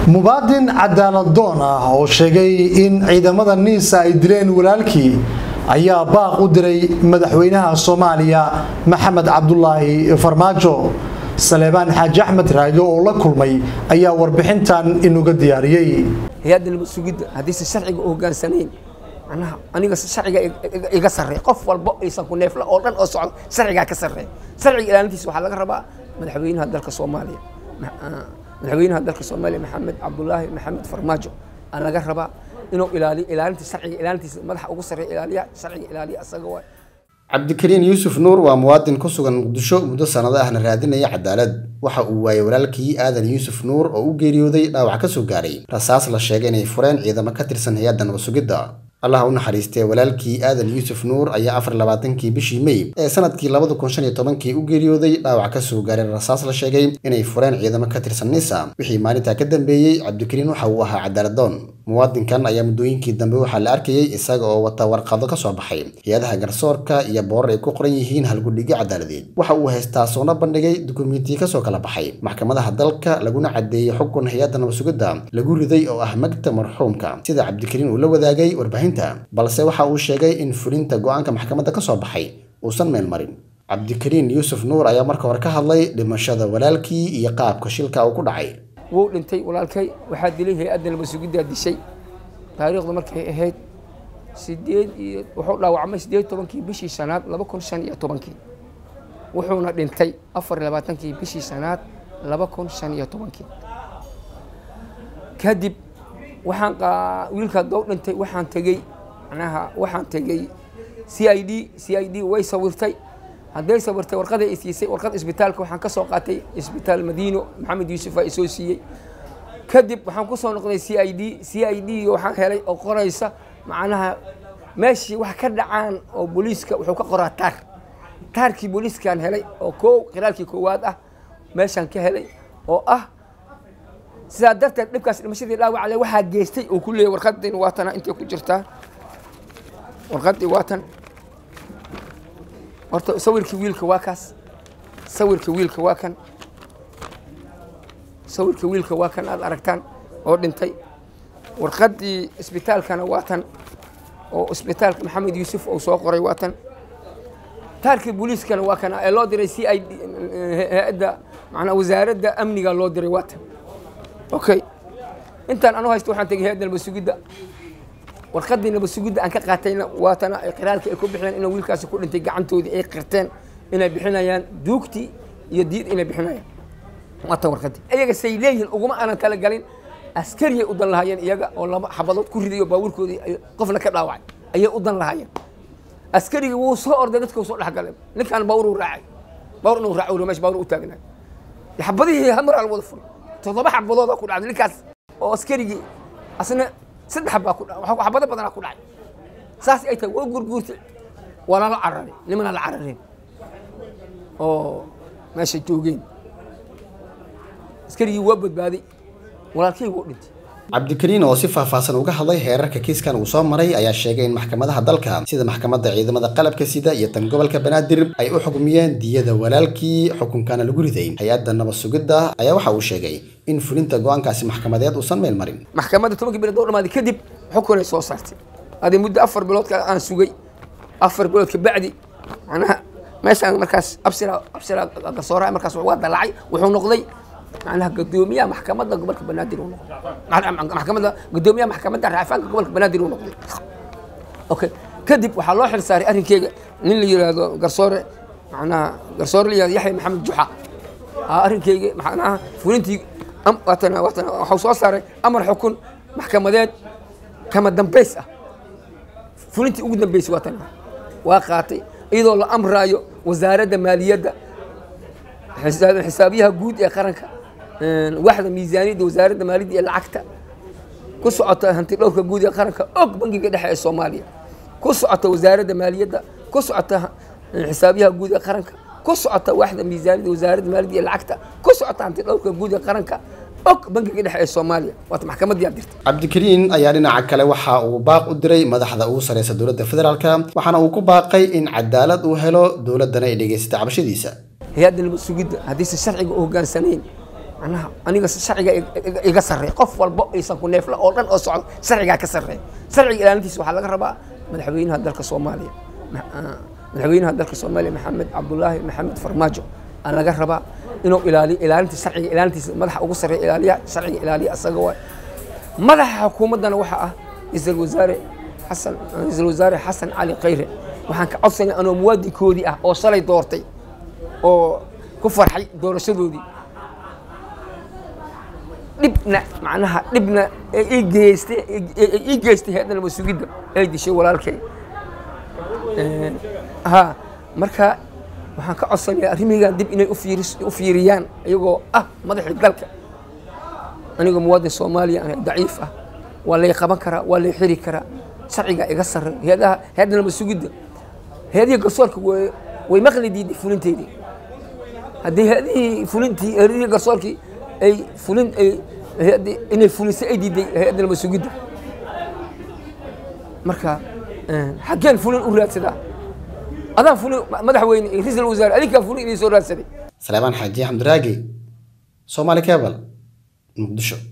mubaadin cadaalad doon ah oo sheegay in ciidamada niisa ay dileen walaalkii ayaa baaq u diray madaxweynaha Soomaaliya Maxamed Cabdullaahi Farmaajo. Saleebaan Xaaji Axmed Raajo oo la kulmay ayaa warbixintan inuga diyaariyay. hay'adda mas'uuliyadda haddii si sharciga u hoggaansaneyn aniga sharciga iga sarreey qof walba aysan ku neefla oo dhan oo socdo sharciga ka sarreey sharciga ilaalintiisa waxa laga rabaa madaxweynaha dalka Soomaaliya Maxamed Cabdullaahi Maxamed Farmaajo aan laga rabaa inuu ilaalinta sharciga ilaalintiisa madaxa ugu sarreey ilaaliya sharciga ilaaliya asaga waa Cabdikariin Yuusuf Nuur waa muwaadin ku sugan Muqdisho muddo sanado ahna raadinaya cadaalad waxa uu waayay walaalkii Aadan Yuusuf Nuur oo u geeriyooday dhaawac ka soo gaaray rasaas la sheegay inay fureen ciidamo ka tirsan hay'adda nabad sugidda. Allah u naxariistay walaalkii Aadan Yuusuf Nuur ayaa 24kii bishii May ee sanadkii 2015 u geeriyooday dhaawac ka soo gaaray rasaas la sheegay inay fureen ciidamo ka tirsan Niisa. Wixii maalinta ka dambeeyay Cabdikariin waxa uu ahaa cadaalad doon. muwaadinkan ayaa muddooyinkii dambe waxaa la arkayay isaga oo wata warqado ka soo baxay hay'adaha garsoorka iyo boorar ay ku qoran yihiin halgudhiga cadaaladeed. Waxa uu haystaa soona bandhigay dukumiinti ka soo kala baxay maxkamadaha dalka laguna cadeeyay xukun hay'adda nabad sugidda lagu riday oo ah magta marxuumka sida Cabdikariin uu la wadaagay warbaahinta, balse waxa uu sheegay in fulinta go'aanka maxkamadda ka soo baxay uusan meel marin. Cabdikariin Yuusuf Nuur ayaa marka hore ka hadlay dhimashada walaalkii iyo qaabka shilka uu ku dhacay. wuu dhintay walaalkay waxaa dilay hay'adda nabad sugidda dishay taariikhda markay ahayd 8 wuxuu dhaawacmay 18kii bishii sanaad 2015 wuxuuna dhintay 24kii bishii sanaad 2015 kadib waxaan wiilka doow dhintay waxaan tagay CID way sawirtay hadday sawirtay warqada ay siisay warqad isbitaalka waxaan ka soo qaatay isbitaal Madiino Maxamed Yuusuf ay soo siiyay kadib waxaan ku soo noqday CID waxaan helay oo qoraysa macnaha meeshii wax ka dhacaan oo booliiska wuxuu ka qoraa taarkii booliiskan helay oo qiraalkii koowaad ah meeshan ka helay oo ah sidaa darteed dhibkaas dhimashadii dhaawac leh waxaa geystay oo ku leeyahay warqadeen waatana intay ku jirtaa warqadii waatan horta sawirkii wiilka waa kaas sawirkii wiilka waa kan aad aragtaan oo dhintay warqadii isbitaalkana waatan oo isbitaalka Maxamed Yuusuf oo soo qoray waatan taarkii booliiskana waa kan ee loo diray CID hay'adda macna wasaaradda amniga loo diray waatan okay intaan anu haysto waxaan tagay hay'adda nabad sugidda warqadii nabad sugidda aan ka qaatayna waatana ay qiraalka ay ku bixiyeen in wiilkaasi ku dhintay gacantoodii ay qirteen inay bixinayaan duugti iyo diid inay bixinayaan waata warqadii iyaga say leeyihiin uguma aanan kala galin askari u dan lahaayeen iyaga oo laba xabadood ku ridayo baabuurkoodii qofna ka dhaawacay ayay u dan lahaayeen askariga wuu soo orday dadka soo dhaxgalay ninkan baawur u raacay meesh baawur u taagnaa xabadihii hamar al wada furay 7 xabadood ku dhacday ninkaas oo askarigi asna 3 xabaa ku dhacay waxa xabada badan ku dhacay saas ay tahay oo gurgurtay wala la cararay nimana la cararay oo meesha joogeen askarigi waa badbaaday walaalkii wuu dhintay. Cabdikariin oo si faahfaahsan uga hadlay heerarka kiiskan uu soo maray ayaa sheegay in maxkamadaha dalka sida maxkamadda ciidamada qalabka sida iyo tan gobolka Banaadir ay u xukumiyeen diyada walaalkii xukunkana lagu riday. Hay'adda nabad sugidda ayaa waxa uu sheegay in fulinta go'aankaasi maxkamadeed uusan meel marin. maxkamadda 10 bilood oo dhamaaday kadib xukun ay soo saartay hadii muddo 4 bilood ka aan sugay 4 bilood ka bacdi macnaha meeshaan markaas absira garsoora markaas waa dalacay wuxuu noqday macnaha gudoomiyaha maxkamadda gobolka Banaadir uu noqday maxkamadda gudoomiyaha maxkamadda raafaanka gobolka Banaadir uu noqday okay kadib waxa loo xil saaray arrinkeyga nin la yiraahdo garsoore macnaha garsoore la yiraahdo Yaxya Maxamed Juxa arrinkeyga macnaha fulintii watana waxa soo saaray amar xukun maxkamadeed kama dambeys ah fulintii ugu dambeysay watana waa qaatay iyadoo la amraayo wasaaradda maaliyadda xisaabiyaha guud ee qaranka waaxda miisaaniyadda wasaaradda maaliyadda ee lacagta ku socota hanti dhowrka guud ee qaranka og bangiga dhexe ee Soomaaliya ku socota wasaaradda maaliyadda ku socota xisaabiyaha guud ee qaranka ku socota waaxda miisaaniyadda wasaaradda maaliyadda ee lacagta ku socota hanti dhowrka guud ee qaranka og bangiga dhexe ee Soomaaliya waata maxkamadda dirtay. Cabdikariin ayaa dhinaca kale waxa uu baaq u diray madaxda ugu sareysa dowladda federaalka waxaana uu ku baaqay in cadaalad uu helo dowladana ay dhageysato cabashadiisa. hay'adda nabad sugidda haddii si sharciga u hoggaansaneyn macnaha aniga sharciga iga sarreeya qof walba aysan ku neefla oo dhan oo socdo sharciga ka sarreeya sharciga ilaalintiisa waxaa laga rabaa madaxweynaha dalka Soomaaliya Maxamed Cabdullaahi Maxamed Farmaajo aan laga rabaa inuu ilaaliyo ilaalinta sharciga ilaalintiisa madaxa ugu sarreeya ilaaliya sharciga ilaaliya asaga waa madaxa xukuumadana waxa ah ra'iisul wasaare Xasan Cali Khayre waxaan ka codsanay anoo muwaadinkoodii ah oo shalay doortay oo ku farxay doorashadoodii dhibna ii geystay haddana mas'uuliyadda ay dishay walaalkay marka waxaan ka codsanayaa arrimigan dib inay u fiiriyaan iyagoo ah madaxda dalka aniga muwaadin Soomaaliya ah daciif ah waa la qaban karaa waa la xiri karaa sharciga iga sarreeya haddana mas'uuliyadda هذه قصورك ومقلدي دي فلنتي هذه فلنتي هذه قصورك أي فلن أي هذه إن الفلنس أي دي هذا المسجد مركا حقين فلن أولاد سدا أنا فلن مدح وين رئيس الوزراء هذيك فلن يسور سدا سليمان حاجي حمد راقي صومالي كابل مقدشو